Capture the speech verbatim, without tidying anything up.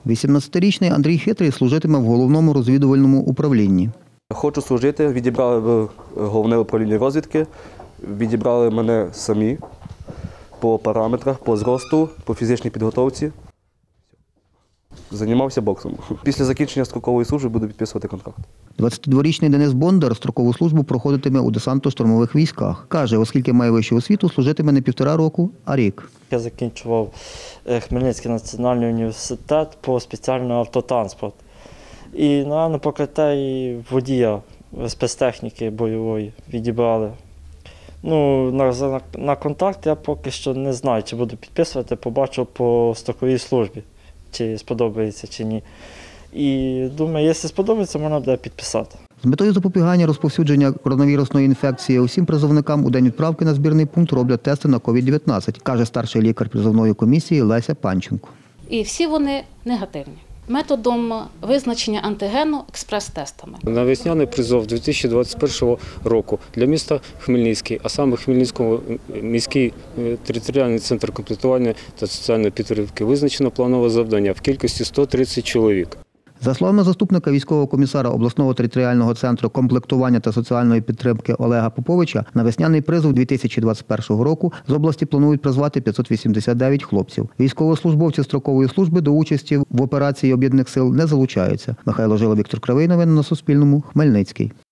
вісімнадцятирічний Андрій Хитрий служитиме в головному розвідувальному управлінні. Хочу служити, відібрали в головне управління розвідки, відібрали мене самі по параметрах, по зросту, по фізичній підготовці. Займався боксом. Після закінчення строкової служби буду підписувати контракт. двадцятидворічний Денис Бондар строкову службу проходитиме у десантно-штурмових військах. Каже, оскільки має вищу освіту, служитиме не півтора року, а рік. Я закінчував Хмельницький національний університет по спеціальному автотранспорт. І на покриття і водія спецтехніки бойової відібрали. Ну, на, на контракт я поки що не знаю, чи буду підписувати, побачу по строковій службі, чи сподобається, чи ні. І думаю, якщо сподобається, можна буде підписати. З метою запобігання розповсюдження коронавірусної інфекції усім призовникам у день відправки на збірний пункт роблять тести на ковід дев'ятнадцять, каже старший лікар призовної комісії Леся Панченко. І всі вони негативні. Методом визначення антигену експрес-тестами. На весняний призов дві тисячі двадцять першого року для міста Хмельницький, а саме Хмельницького міський територіальний центр комплектування та соціальної підтримки визначено планове завдання в кількості сто тридцять чоловік. За словами заступника військового комісара обласного територіального центру комплектування та соціальної підтримки Олега Поповича, на весняний призов дві тисячі двадцять першого року з області планують призвати п'ятсот вісімдесят дев'ять хлопців. Військовослужбовці строкової служби до участі в операції об'єднаних сил не залучаються. Михайло Жила, Віктор Кривий. Новини на Суспільному. Хмельницький.